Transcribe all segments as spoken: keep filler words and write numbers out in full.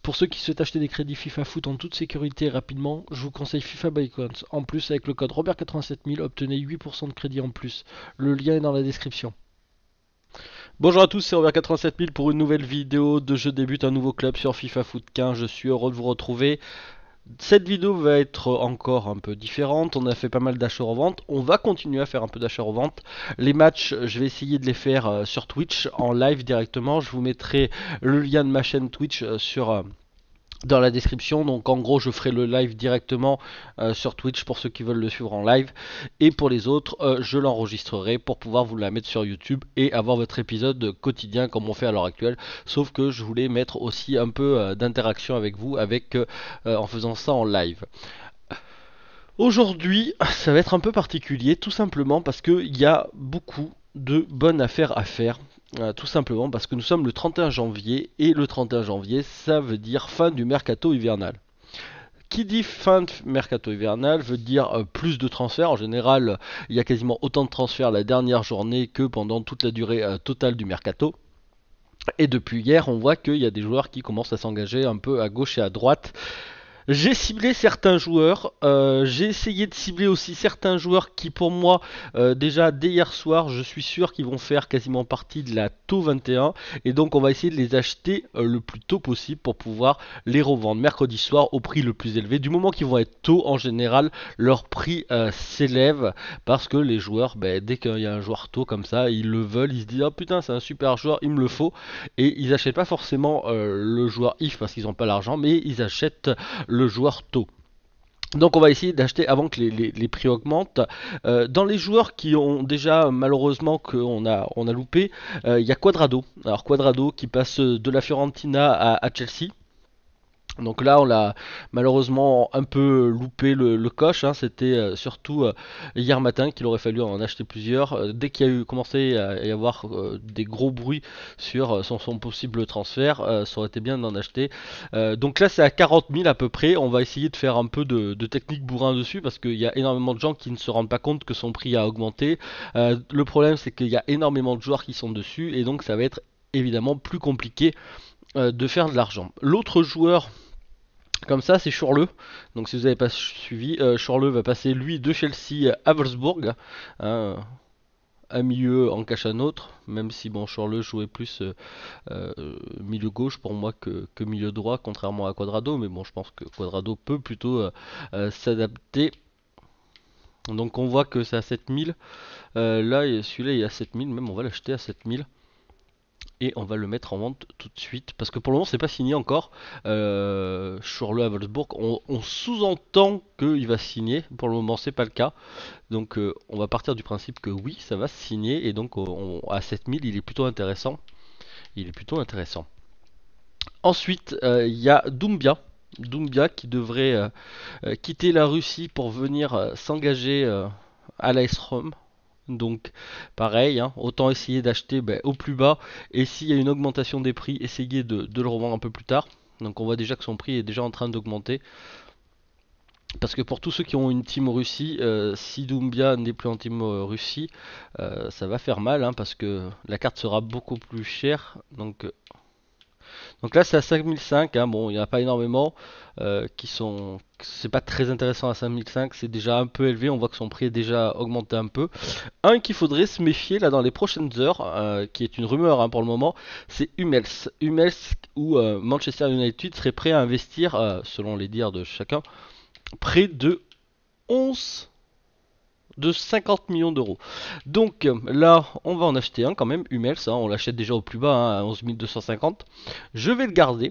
Pour ceux qui souhaitent acheter des crédits FIFA Foot en toute sécurité et rapidement, je vous conseille FIFA by Coins. En plus, avec le code Robert quatre-vingt-sept mille, obtenez huit pour cent de crédit en plus. Le lien est dans la description. Bonjour à tous, c'est Robert quatre-vingt-sept mille pour une nouvelle vidéo de Je débute un nouveau club sur FIFA Foot quinze. Je suis heureux de vous retrouver. Cette vidéo va être encore un peu différente, on a fait pas mal d'achats-reventes, on va continuer à faire un peu d'achats-reventes. Les matchs, je vais essayer de les faire euh, sur Twitch en live directement, je vous mettrai le lien de ma chaîne Twitch euh, sur... Euh, dans la description. Donc en gros je ferai le live directement euh, sur Twitch pour ceux qui veulent le suivre en live, et pour les autres euh, je l'enregistrerai pour pouvoir vous la mettre sur YouTube et avoir votre épisode quotidien comme on fait à l'heure actuelle, sauf que je voulais mettre aussi un peu euh, d'interaction avec vous avec euh, en faisant ça en live. Aujourd'hui, ça va être un peu particulier, tout simplement parce qu'il y a beaucoup de bonnes affaires à faire. Euh, tout simplement parce que nous sommes le trente et un janvier, et le trente et un janvier, ça veut dire fin du mercato hivernal. Qui dit fin de mercato hivernal veut dire euh, plus de transferts. En général, il y a quasiment autant de transferts la dernière journée que pendant toute la durée euh, totale du mercato. Et depuis hier, on voit qu'il y a des joueurs qui commencent à s'engager un peu à gauche et à droite. J'ai ciblé certains joueurs, euh, j'ai essayé de cibler aussi certains joueurs qui pour moi, euh, déjà dès hier soir, je suis sûr qu'ils vont faire quasiment partie de la taux vingt et un, et donc on va essayer de les acheter euh, le plus tôt possible pour pouvoir les revendre mercredi soir au prix le plus élevé. Du moment qu'ils vont être tôt, en général, leur prix euh, s'élève parce que les joueurs, ben, dès qu'il y a un joueur tôt comme ça, ils le veulent, ils se disent oh putain c'est un super joueur, il me le faut, et ils achètent pas forcément euh, le joueur if parce qu'ils n'ont pas l'argent, mais ils achètent le joueur tôt. Donc on va essayer d'acheter avant que les, les, les prix augmentent. Euh, dans les joueurs qui ont déjà malheureusement qu'on a, on a loupé, il euh, y a Quadrado. Alors Quadrado qui passe de la Fiorentina à, à Chelsea. Donc là, on l'a malheureusement un peu loupé le, le coche, hein. C'était euh, surtout euh, hier matin qu'il aurait fallu en acheter plusieurs. Euh, dès qu'il y a eu commencé à y avoir euh, des gros bruits sur euh, son, son possible transfert, euh, ça aurait été bien d'en acheter. Euh, donc là, c'est à quarante mille à peu près. On va essayer de faire un peu de, de technique bourrin dessus parce qu'il y a énormément de gens qui ne se rendent pas compte que son prix a augmenté. Euh, le problème, c'est qu'il y a énormément de joueurs qui sont dessus et donc ça va être évidemment plus compliqué euh, de faire de l'argent. L'autre joueur comme ça, c'est Chorleux. Donc si vous n'avez pas suivi, euh, Chorleux va passer lui de Chelsea à Wolfsburg. Hein, un milieu en cache un autre, même si bon Chorleux jouait plus euh, euh, milieu gauche pour moi que, que milieu droit, contrairement à Quadrado. Mais bon, je pense que Quadrado peut plutôt euh, euh, s'adapter. Donc on voit que c'est à sept mille. Euh, là, celui-là il est à sept mille, même on va l'acheter à sept mille. Et on va le mettre en vente tout de suite parce que pour le moment c'est pas signé encore. Euh, sur le à Wolfsburg, on, on sous-entend qu'il va signer. Pour le moment c'est pas le cas, donc euh, on va partir du principe que oui ça va se signer, et donc on, à sept mille il est plutôt intéressant. Il est plutôt intéressant. Ensuite il euh, y a Doumbia. Doumbia qui devrait euh, euh, quitter la Russie pour venir euh, s'engager euh, à l'A S Rome. Donc pareil, hein, autant essayer d'acheter ben, au plus bas, et s'il y a une augmentation des prix, essayer de, de le revendre un peu plus tard. Donc on voit déjà que son prix est déjà en train d'augmenter. Parce que pour tous ceux qui ont une team Russie, euh, si Doumbia n'est plus en team euh, Russie, euh, ça va faire mal, hein, parce que la carte sera beaucoup plus chère. Donc euh, donc là c'est à cinq mille cinq, hein. Bon il n'y en a pas énormément euh, qui sont... C'est pas très intéressant à cinq mille cinq, c'est déjà un peu élevé, on voit que son prix est déjà augmenté un peu. Un qu'il faudrait se méfier là dans les prochaines heures, euh, qui est une rumeur hein, pour le moment, c'est Hummels. Hummels où euh, Manchester United serait prêt à investir, euh, selon les dires de chacun, près de onze de cinquante millions d'euros. Donc euh, là, on va en acheter un quand même, Hummels, hein, on l'achète déjà au plus bas, hein, à onze mille deux cent cinquante. Je vais le garder.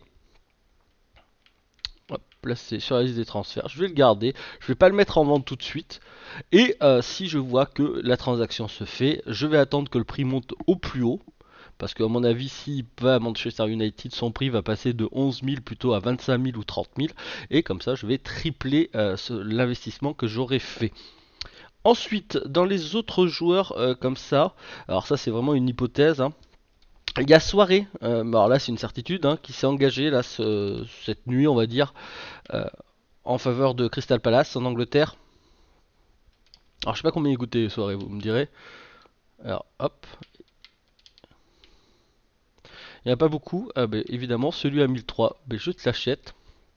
Hop, placé sur la liste des transferts. Je vais le garder. Je vais pas le mettre en vente tout de suite. Et euh, si je vois que la transaction se fait, je vais attendre que le prix monte au plus haut. Parce qu'à mon avis, s'il va à Manchester United, son prix va passer de onze mille plutôt à vingt-cinq mille ou trente mille. Et comme ça, je vais tripler euh, l'investissement que j'aurais fait. Ensuite, dans les autres joueurs euh, comme ça, alors ça c'est vraiment une hypothèse, hein. Il y a Soirée, euh, alors là c'est une certitude, hein, qui s'est engagé là, ce, cette nuit on va dire, euh, en faveur de Crystal Palace en Angleterre. Alors je sais pas combien il coûtait Soirée, vous me direz. Alors hop. Il n'y en a pas beaucoup. Ah, ben, évidemment, celui à mille trois, ben, je te l'achète.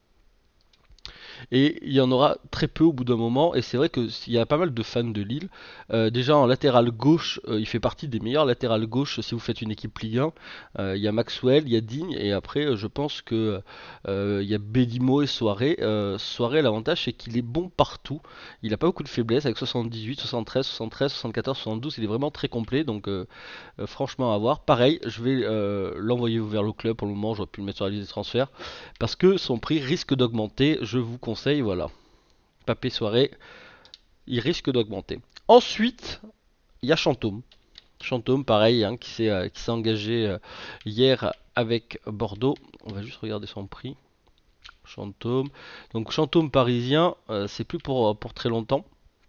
Et il y en aura très peu au bout d'un moment. Et c'est vrai que s'il y a pas mal de fans de Lille. Euh, déjà en latéral gauche, euh, il fait partie des meilleurs latérales gauche si vous faites une équipe Ligue un. Euh, Il y a Maxwell, il y a Digne, et après euh, je pense que euh, il y a Bedimo et Soiré. Euh, Soiré, l'avantage c'est qu'il est bon partout. Il a pas beaucoup de faiblesses avec soixante-dix-huit, soixante-treize, soixante-treize, soixante-quatorze, soixante-douze. Il est vraiment très complet. Donc euh, euh, franchement à voir. Pareil, je vais euh, l'envoyer vers le club pour le moment. J'aurais pu le mettre sur la liste des transferts parce que son prix risque d'augmenter. Je vous conseille, voilà. Papé Soirée, il risque d'augmenter. Ensuite, il y a Chantôme. Chantôme, pareil, hein, qui s'est euh, qui s'est engagé euh, hier avec Bordeaux. On va juste regarder son prix. Chantôme. Donc Chantôme parisien, euh, c'est plus pour, pour très longtemps.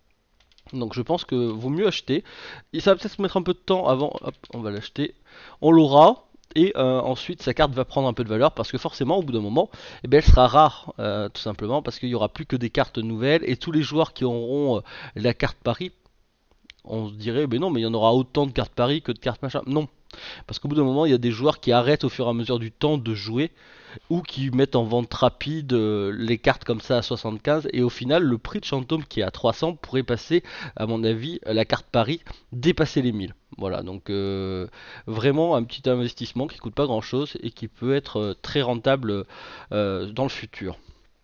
Donc je pense que vaut mieux acheter. Et ça va peut-être se mettre un peu de temps avant. Hop, on va l'acheter. On l'aura. Et euh, ensuite sa carte va prendre un peu de valeur parce que forcément au bout d'un moment eh bien, elle sera rare euh, tout simplement parce qu'il n'y aura plus que des cartes nouvelles et tous les joueurs qui auront euh, la carte Paris, on se dirait mais non mais il y en aura autant de cartes Paris que de cartes machin. Non, parce qu'au bout d'un moment il y a des joueurs qui arrêtent au fur et à mesure du temps de jouer ou qui mettent en vente rapide euh, les cartes comme ça à soixante-quinze et au final le prix de Chantôme qui est à trois cents pourrait passer à mon avis la carte Paris dépasser les mille. Voilà, donc euh, vraiment un petit investissement qui coûte pas grand chose et qui peut être euh, très rentable euh, dans le futur.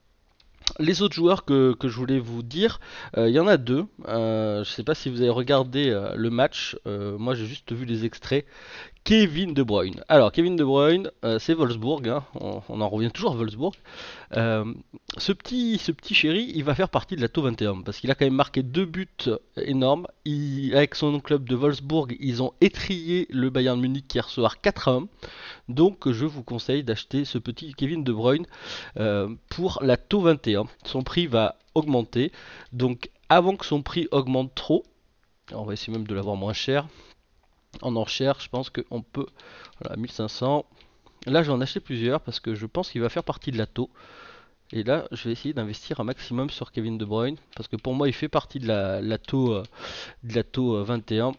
Les autres joueurs que, que je voulais vous dire, euh, il y en a deux. Euh, je sais pas si vous avez regardé euh, le match. Euh, moi j'ai juste vu les extraits. Kevin De Bruyne. Alors, Kevin De Bruyne, euh, c'est Wolfsburg, hein. on, on en revient toujours à Wolfsburg. Euh, ce, petit, ce petit chéri, il va faire partie de la T O vingt et un parce qu'il a quand même marqué deux buts énormes. Il, avec son club de Wolfsburg, ils ont étrillé le Bayern Munich hier soir quatre à un. Donc, je vous conseille d'acheter ce petit Kevin De Bruyne euh, pour la T O vingt et un. Son prix va augmenter. Donc, avant que son prix augmente trop, on va essayer même de l'avoir moins cher. En enchère, je pense qu'on peut. Voilà, mille cinq cents. Là, je vais en acheter plusieurs parce que je pense qu'il va faire partie de la T O. Et là, je vais essayer d'investir un maximum sur Kevin De Bruyne parce que pour moi, il fait partie de la, la T O, euh, de la T O vingt et un.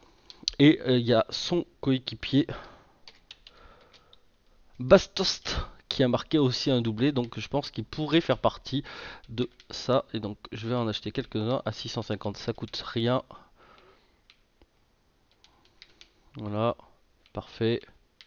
Et euh, il y a son coéquipier Bastost qui a marqué aussi un doublé. Donc, je pense qu'il pourrait faire partie de ça. Et donc, je vais en acheter quelques-uns à six cent cinquante. Ça coûte rien. Voilà, parfait.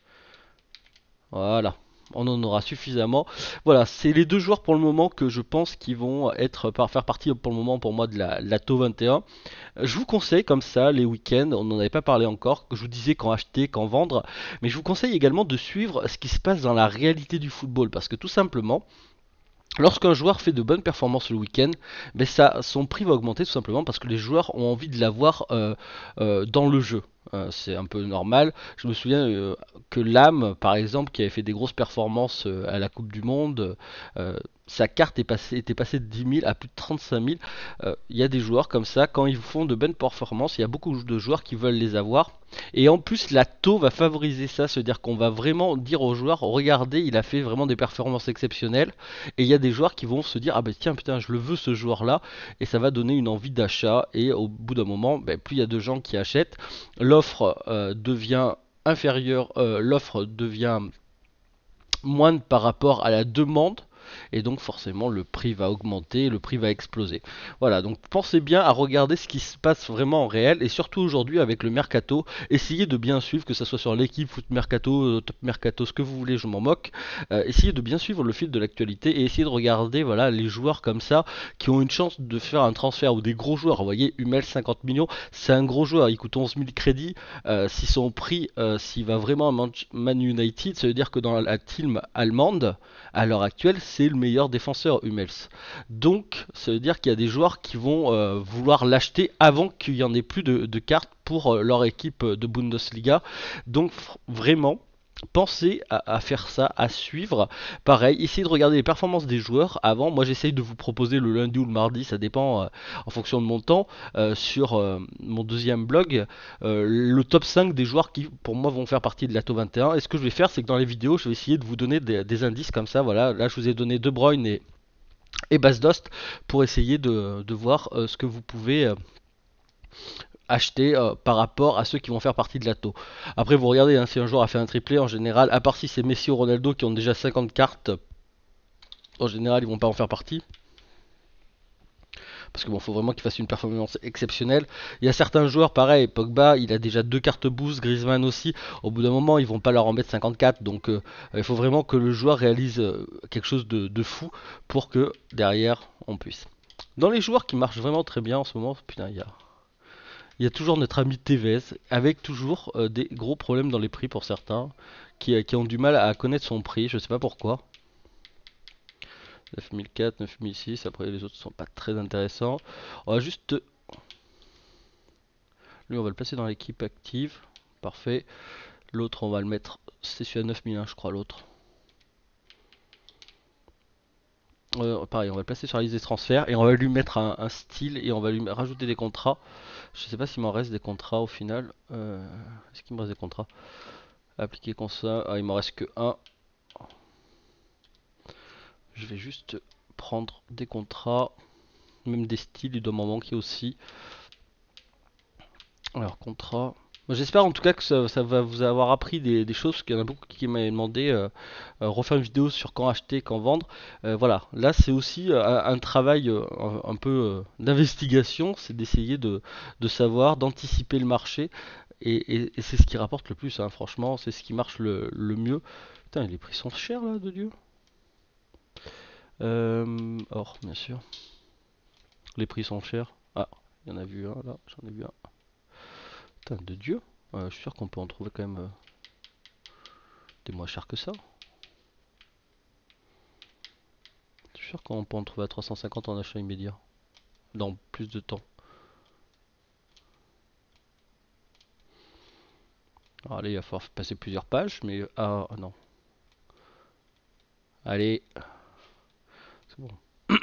Voilà, on en aura suffisamment. Voilà, c'est les deux joueurs pour le moment que je pense qui vont être par, faire partie pour le moment pour moi de la, la T O vingt et un. Je vous conseille comme ça les week-ends, on n'en avait pas parlé encore, que je vous disais quand acheter, quand vendre, mais je vous conseille également de suivre ce qui se passe dans la réalité du football parce que tout simplement, lorsqu'un joueur fait de bonnes performances le week-end, ben ça, son prix va augmenter tout simplement parce que les joueurs ont envie de l'avoir euh, euh, dans le jeu. Euh, c'est un peu normal. Je me souviens euh, que Lam, par exemple, qui avait fait des grosses performances euh, à la Coupe du Monde, euh, sa carte est passée, était passée de dix mille à plus de trente-cinq mille. Euh, Il y a des joueurs comme ça, quand ils font de bonnes performances, il y a beaucoup de joueurs qui veulent les avoir. Et en plus, la T O va favoriser ça, c'est-à-dire qu'on va vraiment dire aux joueurs, regardez, il a fait vraiment des performances exceptionnelles. Et il y a des joueurs qui vont se dire, ah ben tiens, putain, je le veux ce joueur-là. Et ça va donner une envie d'achat. Et au bout d'un moment, ben, plus il y a de gens qui achètent, l'offre euh, devient inférieure, euh, l'offre devient moindre par rapport à la demande et donc forcément le prix va augmenter, le prix va exploser. Voilà, donc pensez bien à regarder ce qui se passe vraiment en réel et surtout aujourd'hui avec le mercato, essayez de bien suivre, que ce soit sur l'équipe, foot mercato, top mercato, ce que vous voulez, je m'en moque. Euh, essayez de bien suivre le fil de l'actualité et essayez de regarder voilà les joueurs comme ça qui ont une chance de faire un transfert ou des gros joueurs. Vous voyez, Hummels cinquante millions, c'est un gros joueur, il coûte onze mille crédits. Euh, si son prix, euh, s'il va vraiment à Man United, ça veut dire que dans la team allemande, à l'heure actuelle, c'est le meilleur défenseur Hummels. Donc, ça veut dire qu'il y a des joueurs qui vont euh, vouloir l'acheter avant qu'il n'y en ait plus de, de cartes pour euh, leur équipe de Bundesliga. Donc, vraiment, pensez à, à faire ça, à suivre. Pareil, essayez de regarder les performances des joueurs avant. Moi, j'essaye de vous proposer le lundi ou le mardi, ça dépend euh, en fonction de mon temps, euh, sur euh, mon deuxième blog, euh, le top cinq des joueurs qui, pour moi, vont faire partie de la T O vingt et un. Et ce que je vais faire, c'est que dans les vidéos, je vais essayer de vous donner des, des indices comme ça. Voilà, là, je vous ai donné De Bruyne et, et Bas Dost pour essayer de, de voir euh, ce que vous pouvez. Euh, acheter euh, par rapport à ceux qui vont faire partie de l'A T O. Après, vous regardez, hein, si un joueur a fait un triplé, en général, à part si c'est Messi ou Ronaldo qui ont déjà cinquante cartes, en général, ils vont pas en faire partie. Parce que bon, faut vraiment qu'il fasse une performance exceptionnelle. Il y a certains joueurs, pareil, Pogba, il a déjà deux cartes boost, Griezmann aussi. Au bout d'un moment, ils vont pas leur en mettre cinquante-quatre. Donc, euh, il faut vraiment que le joueur réalise euh, quelque chose de, de fou pour que derrière, on puisse. Dans les joueurs qui marchent vraiment très bien en ce moment, putain, il y a, il y a toujours notre ami Tevez, avec toujours euh, des gros problèmes dans les prix pour certains, qui, qui ont du mal à connaître son prix, je sais pas pourquoi. neuf mille quatre, neuf mille six, après les autres sont pas très intéressants. On va juste... Lui on va le placer dans l'équipe active, parfait. L'autre on va le mettre, c'est celui à neuf mille un je crois l'autre. Euh, pareil, on va le placer sur la liste des transferts et on va lui mettre un, un style et on va lui rajouter des contrats. Je sais pas s'il m'en reste des contrats au final. Euh, Est-ce qu'il me reste des contrats? Appliquer comme ça, ah, il m'en reste que un. Je vais juste prendre des contrats, même des styles, il doit m'en manquer aussi. Alors, contrat. J'espère en tout cas que ça, ça va vous avoir appris des, des choses, parce qu'il y en a beaucoup qui m'avaient demandé euh, euh, refaire une vidéo sur quand acheter, quand vendre. Euh, voilà, là c'est aussi euh, un, un travail euh, un, un peu euh, d'investigation, c'est d'essayer de, de savoir, d'anticiper le marché, et, et- et c'est ce qui rapporte le plus, hein, franchement, c'est ce qui marche le, le mieux. Putain, les prix sont chers là, de Dieu. Euh, or, bien sûr, les prix sont chers. Ah, il y en a vu un là, j'en ai vu un. Putain, de Dieu. Euh, je suis sûr qu'on peut en trouver quand même euh, des moins chers que ça. Je suis sûr qu'on peut en trouver à trois cent cinquante en achat immédiat. Dans plus de temps. Alors, allez, il va falloir passer plusieurs pages, mais... Ah, non. Allez. C'est bon.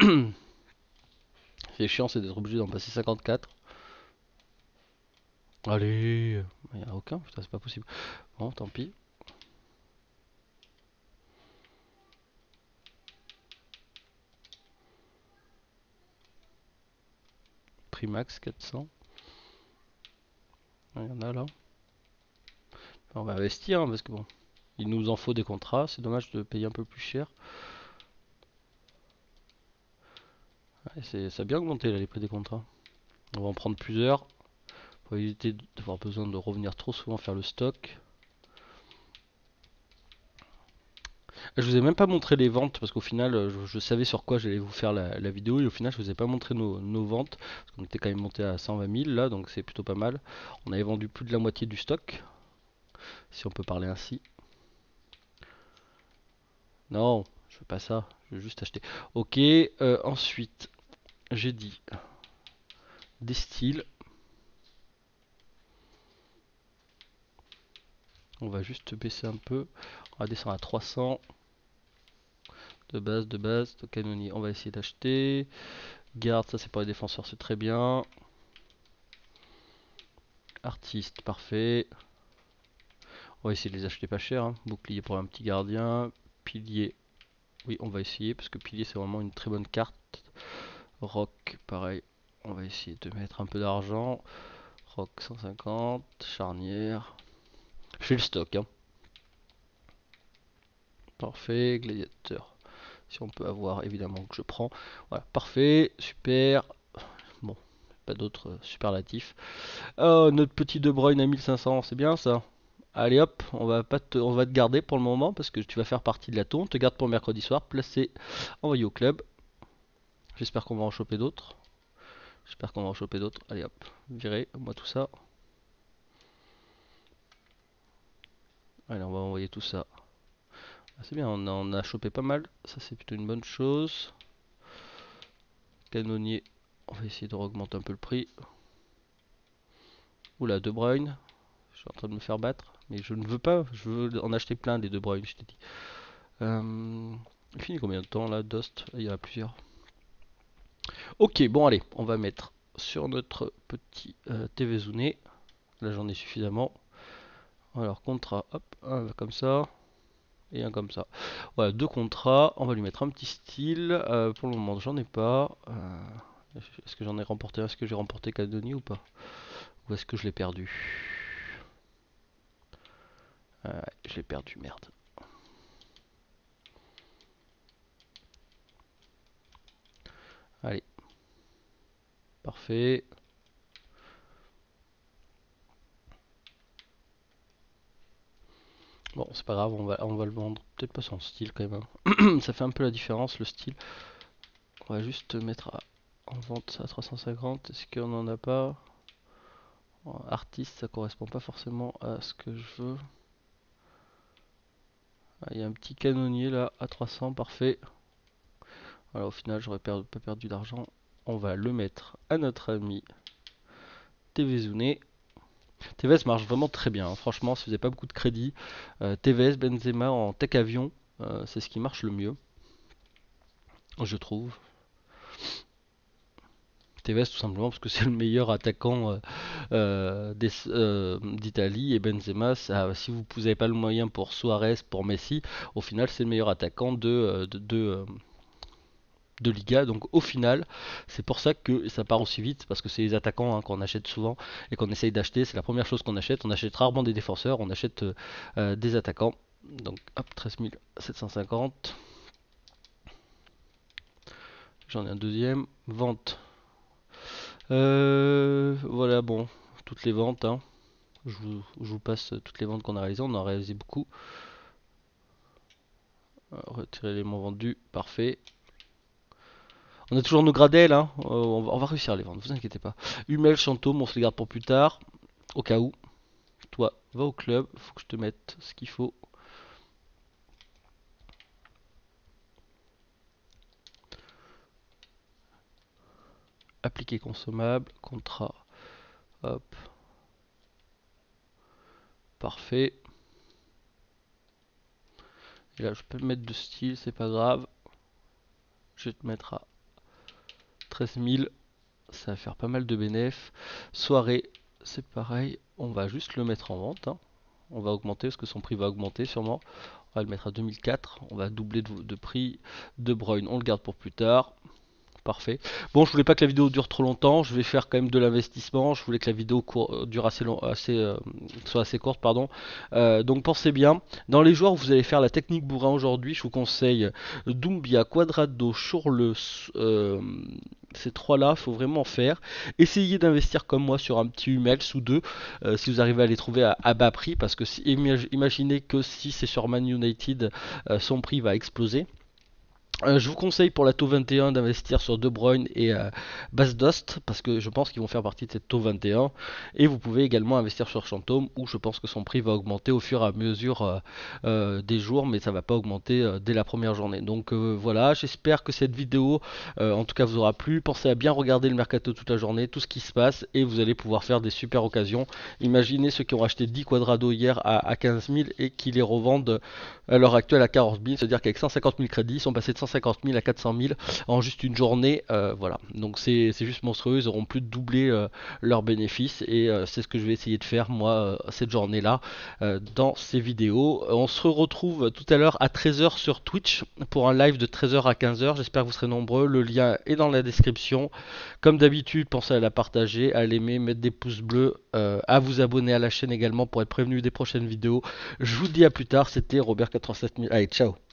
C'est chiant, c'est d'être obligé d'en passer cinquante-quatre. Allez. Il n'y en a aucun, putain, c'est pas possible. Bon, tant pis. Prix max quatre cents. Il y en a là. On va investir, hein, parce que bon, il nous en faut des contrats. C'est dommage de payer un peu plus cher. Ouais, c'est, ça a bien augmenté là, les prix des contrats. On va en prendre plusieurs pour éviter d'avoir besoin de revenir trop souvent faire le stock. Je vous ai même pas montré les ventes parce qu'au final je, je savais sur quoi j'allais vous faire la, la vidéo et au final je vous ai pas montré nos, nos ventes parce qu'on était quand même monté à cent vingt mille là, donc c'est plutôt pas mal. On avait vendu plus de la moitié du stock, si on peut parler ainsi. Non, je veux pas ça, je veux juste acheter. Ok, euh, ensuite j'ai dit des styles. On va juste baisser un peu, on va descendre à trois cents. De base, de base, de canonnier, on va essayer d'acheter. Garde, ça c'est pour les défenseurs, c'est très bien. Artiste, parfait. On va essayer de les acheter pas cher, hein. Bouclier pour un petit gardien. Pilier, oui, on va essayer parce que pilier c'est vraiment une très bonne carte. Rock, pareil, on va essayer de mettre un peu d'argent. Rock cent cinquante, charnière. J'ai le stock, hein. Parfait, gladiateur. Si on peut avoir, évidemment que je prends. Voilà, parfait, super. Bon, pas d'autres euh, superlatifs. Oh, notre petit De Bruyne à mille cinq cents, c'est bien ça. Allez hop, on va pas te, on va te garder pour le moment parce que tu vas faire partie de la tour. On te garde pour mercredi soir, placé, envoyé au club. J'espère qu'on va en choper d'autres. J'espère qu'on va en choper d'autres. Allez hop, virez moi tout ça. Allez, on va envoyer tout ça. Ah, c'est bien, on a, on a chopé pas mal. Ça c'est plutôt une bonne chose. Canonnier, on va essayer de augmenter un peu le prix. Oula, De Bruyne. Je suis en train de me faire battre. Mais je ne veux pas, je veux en acheter plein des De Bruyne, je t'ai dit. Euh, il finit combien de temps là, Dost? Il y en a plusieurs. Ok, bon allez, on va mettre sur notre petit euh, T V Zouné. Là j'en ai suffisamment. Alors contrat, hop, un comme ça et un comme ça. Voilà, deux contrats. On va lui mettre un petit style. Euh, pour le moment, j'en ai pas. Euh, Est-ce que j'en ai remporté un? Est-ce que j'ai remporté Cadoni ou pas? Où est-ce que je l'ai perdu? euh, Je l'ai perdu, merde. Allez. Parfait. Bon, c'est pas grave, on va, on va le vendre. Peut-être pas son style quand même, hein. Ça fait un peu la différence, le style. On va juste mettre à, en vente à trois cent cinquante. Est-ce qu'on en a pas? Artiste, ça correspond pas forcément à ce que je veux. Ah, il y a un petit canonnier là à trois cents, parfait. Voilà, au final, j'aurais per pas perdu d'argent. On va le mettre à notre ami Tevez. T V S marche vraiment très bien, hein. Franchement, ça faisait pas beaucoup de crédit. Euh, T V S, Benzema en tech avion, euh, c'est ce qui marche le mieux, je trouve. T V S tout simplement parce que c'est le meilleur attaquant euh, euh, euh, d'Italie, et Benzema, ça, si vous n'avez pas le moyen pour Suarez, pour Messi, au final c'est le meilleur attaquant de, euh, de, de, euh, de Liga. Donc au final, c'est pour ça que ça part aussi vite, parce que c'est les attaquants, hein, qu'on achète souvent et qu'on essaye d'acheter. C'est la première chose qu'on achète. On achète rarement des défenseurs, on achète euh, euh, des attaquants. Donc hop, treize mille sept cent cinquante. J'en ai un deuxième. Vente. Euh, voilà, bon, toutes les ventes, hein. Je vous, je vous passe toutes les ventes qu'on a réalisées. On en a réalisé beaucoup. Euh, Retirer l'élément vendu, parfait. On a toujours nos gradelles, hein. Euh, on, va, on va réussir à les vendre, vous inquiétez pas. Hummel, Chantôme, on se les garde pour plus tard, au cas où. Toi, va au club, faut que je te mette ce qu'il faut. Appliquer consommable, contrat. Hop. Parfait. Et là, je peux mettre de style, c'est pas grave. Je vais te mettre à treize mille. Ça va faire pas mal de bénéfices. Soirée, c'est pareil. On va juste le mettre en vente, hein. On va augmenter parce que son prix va augmenter sûrement. On va le mettre à deux mille quatre. On va doubler de, de prix. De Bruyne, on le garde pour plus tard. Parfait. Bon, je voulais pas que la vidéo dure trop longtemps. Je vais faire quand même de l'investissement. Je voulais que la vidéo court, euh, dure assez long, assez, euh, soit assez courte, pardon. Euh, donc pensez bien. Dans les joueurs, vous allez faire la technique bourrin aujourd'hui. Je vous conseille Doumbia, Quadrado, Chourle. Euh, ces trois-là, il faut vraiment faire. Essayez d'investir comme moi sur un petit Hummels ou deux, euh, si vous arrivez à les trouver à, à bas prix, parce que si, imaginez que si c'est sur Man United, euh, son prix va exploser. Euh, je vous conseille pour la taux vingt et un d'investir sur De Bruyne et euh, Basdost, parce que je pense qu'ils vont faire partie de cette taux vingt et un. Et vous pouvez également investir sur Chantôme, où je pense que son prix va augmenter au fur et à mesure euh, euh, des jours, mais ça va pas augmenter euh, dès la première journée. Donc euh, voilà, j'espère que cette vidéo euh, en tout cas vous aura plu. Pensez à bien regarder le mercato toute la journée, tout ce qui se passe, et vous allez pouvoir faire des super occasions. Imaginez ceux qui ont acheté dix Quadrado hier à, à quinze mille et qui les revendent à l'heure actuelle à quarante mille, c'est-à-dire qu'avec cent cinquante mille crédits, ils sont passés de cent cinquante mille à quatre cent mille en juste une journée. Euh, voilà, donc c'est juste monstrueux. Ils auront plus de doubler euh, leurs bénéfices, et euh, c'est ce que je vais essayer de faire moi euh, cette journée-là euh, dans ces vidéos. On se retrouve tout à l'heure à treize heures sur Twitch pour un live de treize heures à quinze heures. J'espère que vous serez nombreux. Le lien est dans la description. Comme d'habitude, pensez à la partager, à l'aimer, mettre des pouces bleus, euh, à vous abonner à la chaîne également pour être prévenu des prochaines vidéos. Je vous dis à plus tard. C'était Robert quatre-vingt-sept mille. Allez, ciao.